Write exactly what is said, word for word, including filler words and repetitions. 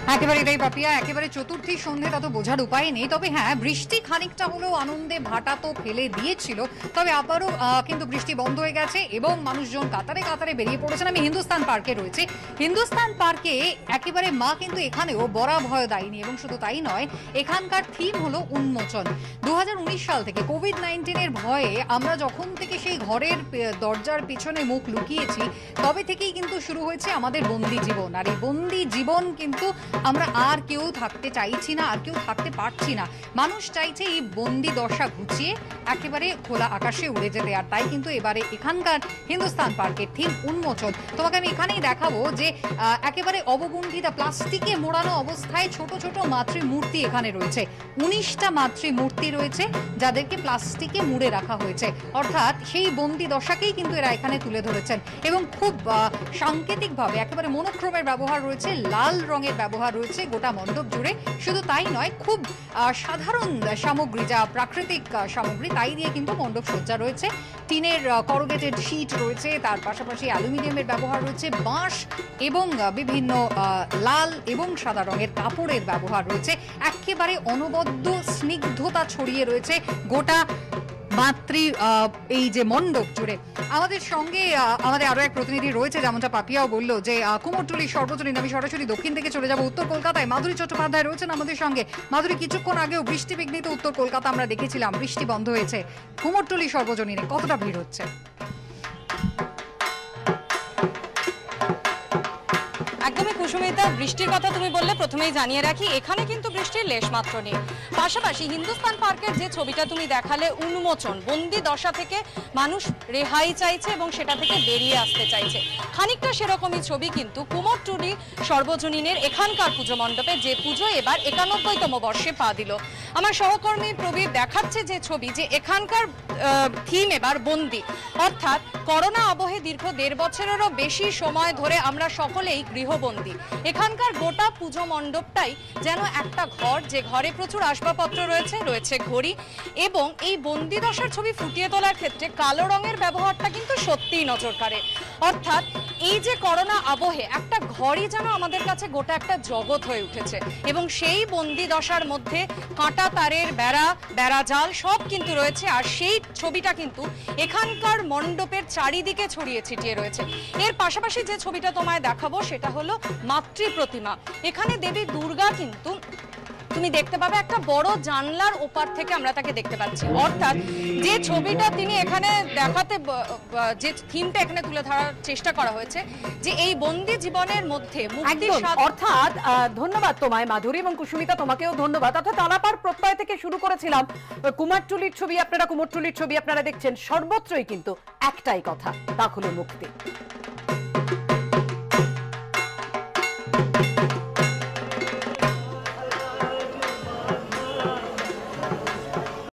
একেবারে এটাই পাপিয়া, একেবারে চতুর্থী সন্ধে তা তো বোঝার উপায় নেই। তবে হ্যাঁ, বৃষ্টি খানিকটা হলেও আনন্দে ভাটা তো ফেলে দিয়েছিল। তবে আবারও কিন্তু বৃষ্টি বন্ধ হয়ে গেছে এবং মানুষজন কাতারে কাতারে বেরিয়ে পড়েছেন। আমি হিন্দুস্তান পার্কে রয়েছে। হিন্দুস্তান পার্কে একেবারে মা কিন্তু এখানেও বরা ভয় দেয়নি, এবং শুধু তাই নয়, এখানকার থিম হলো উন্মোচন। দু হাজার উনিশ সাল থেকে কোভিড নাইন্টিনের ভয়ে আমরা যখন থেকে সেই ঘরের দরজার পিছনে মুখ লুকিয়েছি, তবে থেকেই কিন্তু শুরু হয়েছে আমাদের বন্দি জীবন। আর এই বন্দি জীবন কিন্তু আমরা আর কেউ থাকতে চাইছি না, আর কেউ থাকতে পারছি না। মানুষ চাইছে এই বন্দি দশা ঘুচিয়ে একেবারে খোলা আকাশে উড়ে যেতে। আর তাই কিন্তু এবারে এখানকার হিন্দুস্তান পার্কের থিম উন্মোচন। তোমাকে আমি এখানেই দেখাবো যে একেবারে অবগুণ্ঠিত প্লাস্টিকে মোড়ানো অবস্থায় ছোট ছোট মাতৃমূর্তি এখানে রয়েছে। উনিশটা মাতৃমূর্তি রয়েছে যাদেরকে প্লাস্টিকে মুড়ে রাখা হয়েছে, অর্থাৎ সেই বন্দি দশাকেই কিন্তু এরা এখানে তুলে ধরেছেন। এবং খুব সাংকেতিকভাবে একেবারে মনোক্রোমের ব্যবহার রয়েছে, লাল রঙের ব্যবহার রয়েছে গোটা মণ্ডপ জুড়ে। শুধু তাই নয়, খুব সাধারণ সামগ্রী, যা প্রাকৃতিক সামগ্রী, তাই দিয়ে কিন্তু মণ্ডপ সজ্জা রয়েছে। টিনের করুগেটেড শীট রয়েছে, তার পাশাপাশি অ্যালুমিনিয়ামের ব্যবহার রয়েছে, বাঁশ এবং বিভিন্ন লাল এবং সাদা রঙের কাপড়ের ব্যবহার রয়েছে। একেবারে অনবদ্য স্নিগ্ধতা ছড়িয়ে রয়েছে গোটা মাতৃ এই যে মণ্ডপ জুড়ে। আমাদের সঙ্গে আমাদের আরো এক প্রতিনিধি রয়েছে, যেমনটা পাপিয়াও বললো যে কুমোরটুলি সর্বজনীন। আমি সরাসরি দক্ষিণ থেকে চলে যাব উত্তর কলকাতায়। মাধুরী চট্টোপাধ্যায় রয়েছেন আমাদের সঙ্গে। মাধুরী, কিছুক্ষণ আগেও বৃষ্টি বিঘ্নিত উত্তর কলকাতা আমরা দেখেছিলাম, বৃষ্টি বন্ধ হয়েছে। কুমোরটুলি সর্বজনীনে কতটা ভিড় হচ্ছে? একদমই কুসুমিতা, বৃষ্টির কথা তুমি বললে, প্রথমেই জানিয়ে রাখি এখানে কিন্তু বৃষ্টির লেশ মাত্র নেই। পাশাপাশি হিন্দুস্তান পার্কের যে ছবিটা তুমি দেখালে, উন্মোচন, বন্দি দশা থেকে মানুষ রেহাই চাইছে এবং সেটা থেকে বেরিয়ে আসতে চাইছে, খানিকটা সেরকমই ছবি কিন্তু কুমোরটুলি সর্বজনীনের এখানকার পুজো মণ্ডপে, যে পুজো এবার একানব্বইতম বর্ষে পা দিল। আমার সহকর্মী প্রবীর দেখাচ্ছে যে ছবি, যে এখানকার থিম এবার বন্দি, অর্থাৎ করোনা আবহে দীর্ঘ দেড় বছরেরও বেশি সময় ধরে আমরা সকলেই গৃহবন্দী। এখানকার গোটা পুজো মণ্ডপটাই যেন একটা ঘর, যে ঘরে প্রচুর আসবাবপত্র রয়েছে, রয়েছে ঘড়ি, এবং এই বন্দি দশার ছবি ফুটিয়ে তোলার ক্ষেত্রে কালো রঙের ব্যবহারটা কিন্তু সত্যিই নজর কাড়ে। অর্থাৎ এই যে করোনা আবহে একটা ঘরই যেন আমাদের কাছে গোটা একটা জগৎ হয়ে উঠেছে, এবং সেই বন্দি দশার মধ্যে কাঁটা তারের বেড়া, বেড়া জাল সব কিন্তু রয়েছে। আর সেই ছবিটা কিন্তু এখানকার মণ্ডপের চারিদিকে ছড়িয়ে ছিটিয়ে রয়েছে। এর পাশাপাশি যে ছবিটা তোমায় দেখাবো সেটা হলো মাতৃ প্রতিমা। এখানে দেবী দুর্গা কিন্তু তুমি দেখতে পাবে একটা বড় জানলার ওপার থেকে আমরা তাকে দেখতে পাচ্ছি। অর্থাৎ যে ছবিটা তিনি এখানে দেখাতে, যে থিমটা এখানে তুলে ধরার চেষ্টা করা হয়েছে, যে এই বন্দি জীবনের মধ্যে মুক্তির স্বাদ। অর্থাৎ ধন্যবাদ তোমায় মাধুরী, এবং কুসুমিতা তোমাকেও ধন্যবাদ। অর্থাৎ আলাপার প্রত্যয় থেকে শুরু করেছিলাম, কুমারটুলির ছবি আপনারা কুমোরটুলির ছবি আপনারা দেখছেন, সর্বত্রই কিন্তু একটাই কথা, তা হলো মুক্তি।